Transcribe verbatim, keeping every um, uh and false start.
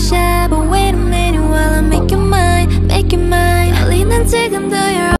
shy, but wait a minute while I make you mine, make you mine. 떨리는 지금도